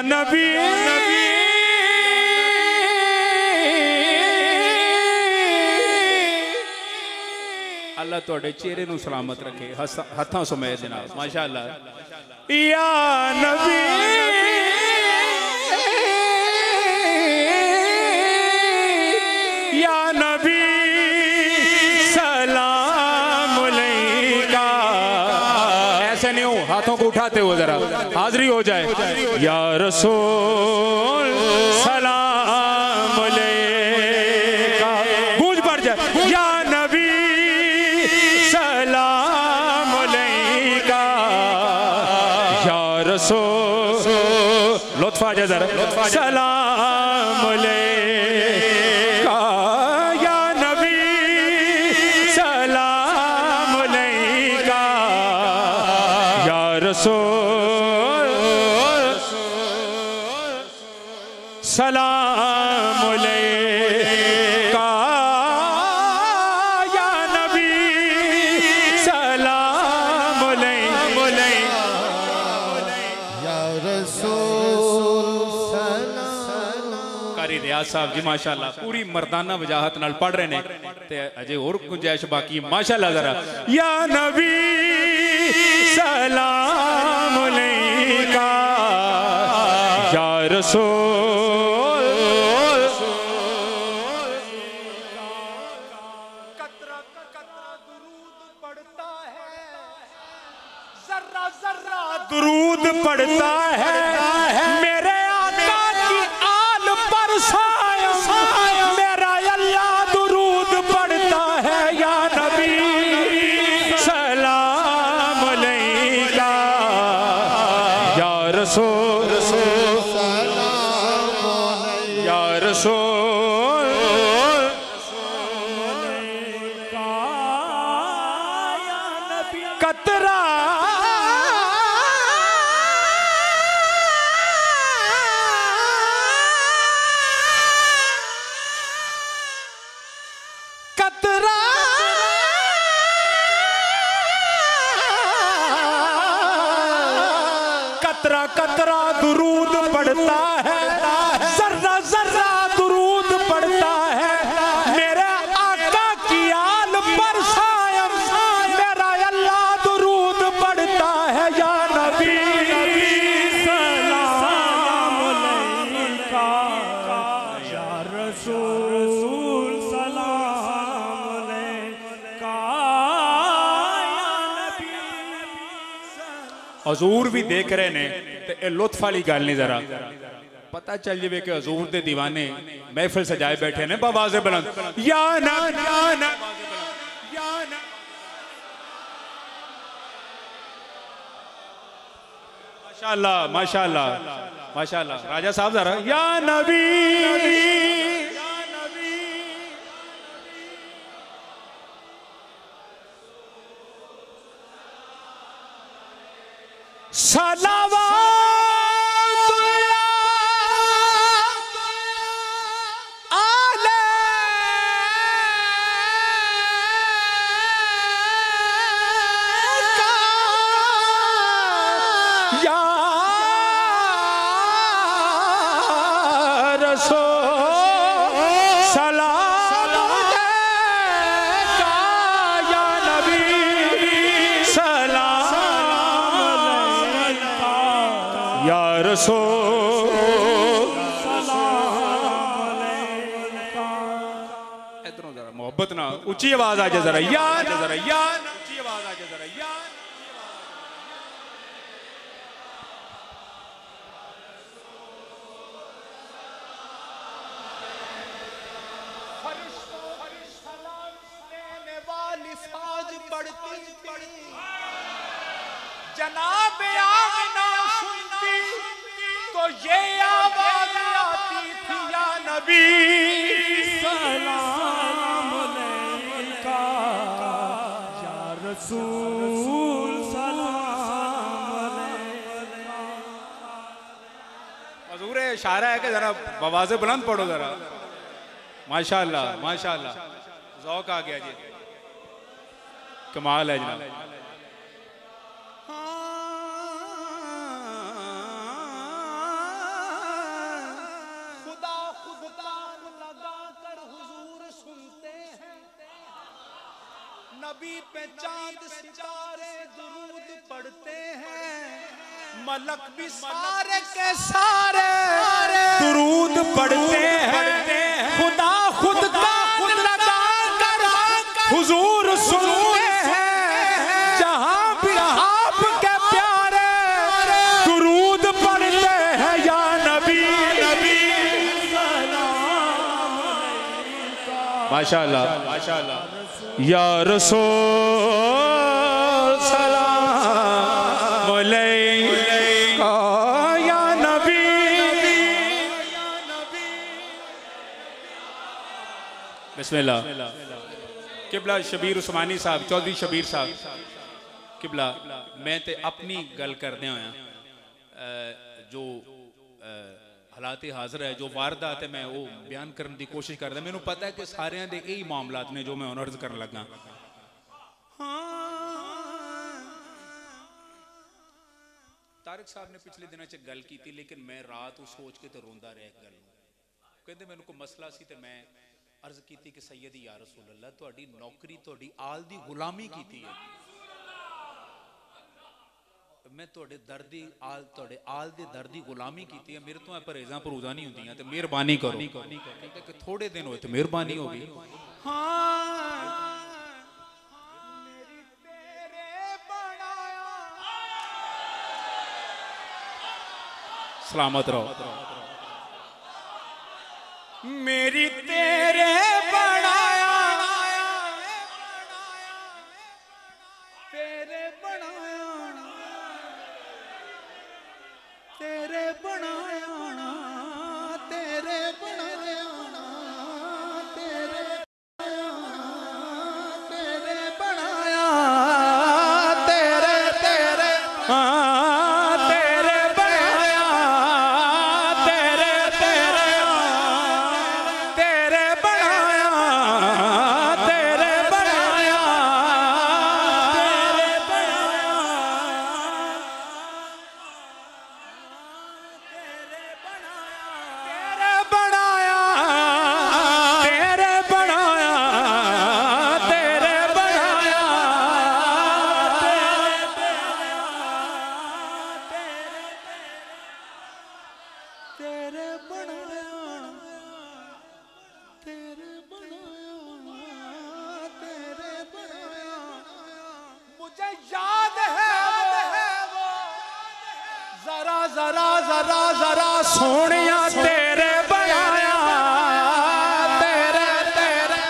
नबी अल्लाह तुहाडे चेहरे नूं सलामत रखे, हत्थां समेत जनाब, माशाअल्लाह। या नबी या नबी सलाम अलैका। ऐसे नहीं हो, हाथों को उठाते हो, जरा हाजिरी हो जाए। या रसूल सलाम अलैका, गूंज पड़ जाए। या नबी सलाम अलैका, या रसूल, लुत्फ आ जाए जरा, सलाम अलैका, या नबी सलाम अलैका, या रसूल सलाम अलैका, या नबी सलाम अलैका, या रसूल सलाम। कारी रियाज साहब जी माशाअल्लाह पूरी मर्दाना वजाहत नाल पढ़ रहे ने ते अजे और गुंजाइश बाकी माशाअल्लाह। जरा या नबी सलाम अलैका, या रसूल, कतरा कतरा दुरूद पढ़ता है, जर्रा जर्रा दुरूद पढ़ता है, मेरे आका की आल पर सायम मेरा अल्लाह दुरूद पढ़ता है। या नबी सलाम अलैका, या रसूल या रसूल कतरा कतरा कतरा कतरा दुरूद पढ़ता है, जर्रा जर्रा दुरूद पढ़ता है, मेरे आका की आल पर सायम मेरा अल्लाह दुरूद पढ़ता है। या नबी सलाम अलैका, या रसूल सलाम अलैका, या नबी। हजूर भी देख रहे ने ते लुत्फ वाली गल नहीं, जरा पता चल जाए कि हजूर दे दीवाने महफिल सजाए बैठे ने बावाज़े बुलंद। या ना या ना या ना, माशाअल्लाह माशाअल्लाह माशाअल्लाह। राजा साहब जरा या नबी इधरों जरा मोहब्बत ना ऊंची आवाज आ जाए जरा, या जरा या ऊंची आवाज आ जाए जरा, या जनाब आमिना सुनती तो ये आवाज आती थी, या नबी सलाम अलैका, या रसूल सलाम अलैका। हुजूर इशारा है कि जरा आवाज़े बुलंद पढ़ो जरा, माशाअल्लाह माशाअल्लाह, ज़ौक़ आ गया जी, कमाल है जनाब। नबी पे चांद सितारे दुरूद पढ़ते हैं, मलक भी सारे के सारे दुरूद पढ़ते हैं। खुदा खुद कान लगा कर हुजूर सुनते हैं, जहां भी आपके प्यारे दुरूद पढ़ते हैं। या नबी नबी माशाअल्लाह माशाअल्लाह, या रसूल सलाम अलैका या नबी। बिस्मिल्लाह। किबला शबीर उस्मानी साहब, चौधरी शबीर साहब किबला, मैं ते अपनी गल करदे होया जो हालात हाजिर है, जो वारदात है, मैं वो बयान करने की कोशिश करदा। मैनू पता है कि सारे दे यही मामलात ने जो मैं हुण अर्ज करन लगा। तारिक साहब ने पिछले दिनों च गल की, लेकिन मैं रात सोच के तो रोंदा रहा। गल कहते मैनू कोई मसला सी, ते मैं अर्ज की कि सैयदी या रसूल अल्लाह, तुहाडी नौकरी तुहाडी आल दी गुलामी की है, मैं तुहाडे दर्दी आल तुहाडे आल दे दर्दी गुलामी की है, मेरे तो परहेज़ां परूज़ां नहीं होंदियां, ते मेहरबानी करो। कहते कि थोड़े दिन होए तो मेहरबानी होगी। सलामत रहो। मेरी तेरे बनाया, तेरे बनाया, तेरे बनाया, तेरे बनाया, तेरे तेरे बनाया, तेरे तेरे तेरे बनाया, तेरे तेरे तेरे बनाया, तेरे बनाया, तेरे बनाया, तेरे बनाया, तेरे बनाया, तेरे बनाया। मुझे याद है वो जरा जरा जरा जरा सोनिया तेरे बनाया, तेरे तेरे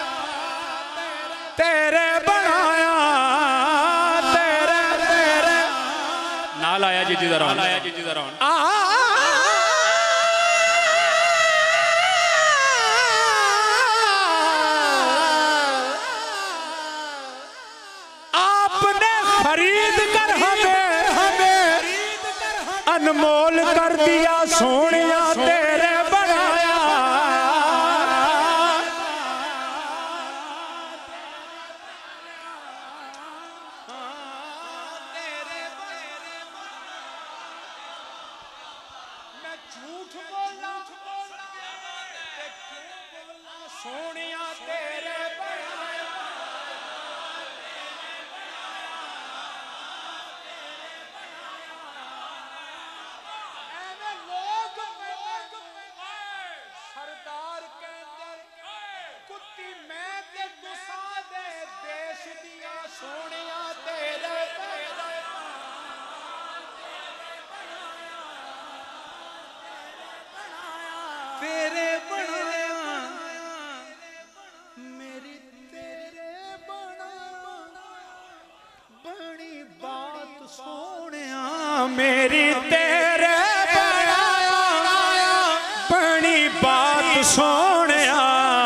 तेरे बनाया, तेरे तेरे नाल आया जी जी जरा आया जी जी जरा आपने खरीद कर हमें अनमोल कर दिया, सोनिया तेरे बनाया। मैं झूठ बोला सोनिया तेरे बनाया। सरदार के अंदर कुत्ती मैं ते गुस्सा दे देश दिया, सोनिया तेरे तेरे बनाया, मेरी तेरे बनाया, बड़ी बात सोनिया मेरी तेरे बनाया, बड़ी बात सोनिया।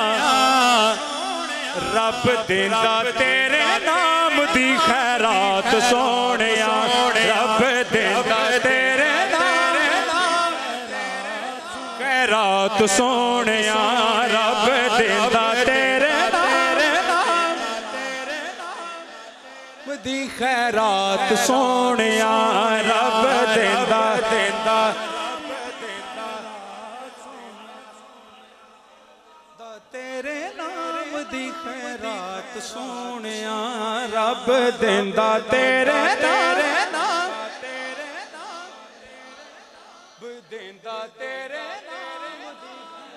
रब देंदा तेरे नाम दी खैरात सोनिया, रब देंदा तेरे नाम खैरात सोनिया, रब देंदा तेरे नाम दी खैरात सोनिया, रब देंदा देंदा तेरे नाम दी खैरात सोनिया रब देंदा तेरे नाम देंदा तेरे नाम दी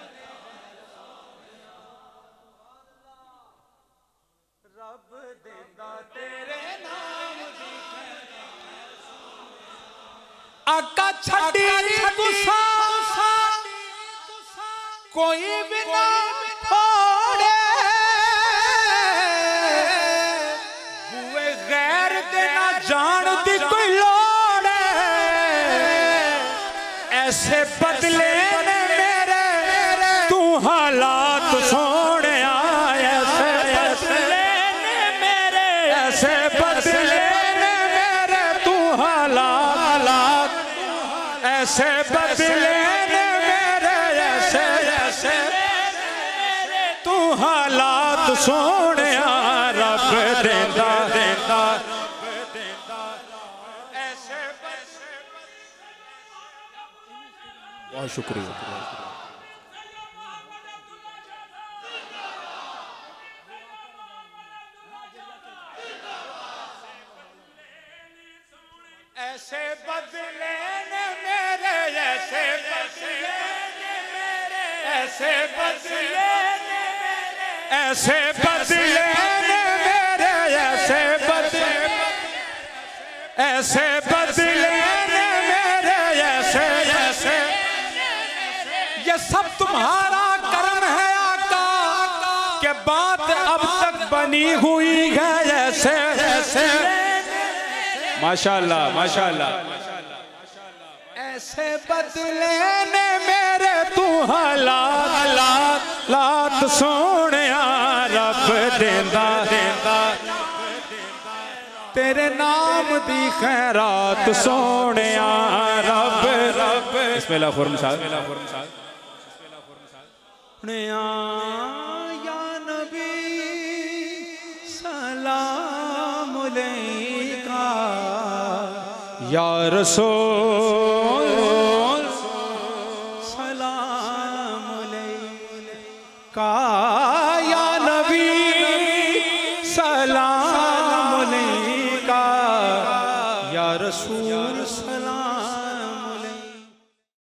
रब देंदा तेरे नाम दी आका छड़ी गुस्सा कोई भी ना छोड़े हुए गैर दे ना जान दी कोई लोड़ ऐसे बदले ने मेरे तू हालात सोने ऐसे बदले ने मेरे ऐसे बदले ने मेरे तू हालात ऐसे बदले ने मेरे ऐसे ऐसे तू हालात सोने रब देंदा देंदा ऐसे बहुत शुक्रिया। ऐसे बदले ने मेरे ऐसे बदले ने मेरे ऐसे बदले ने मेरे ऐसे बदले ने मेरे ऐसे बदले ऐसे बदले ने मेरे ऐसे ऐसे ये सब तुम्हारा कर्म है आका के बात अब तक बनी हुई है ऐसे ऐसे माशाअल्लाह माशाअल्लाह ऐसे बदले ने मेरे तू हालात सोने रब देंदा देंदा तेरे नाम दी खैरात सोने रब रब बिस्मिल्लाह फुरम साहब या नबी सलाम अलैका या रसूल सलाम अलैका या नबी सलाम अलैका या रसूल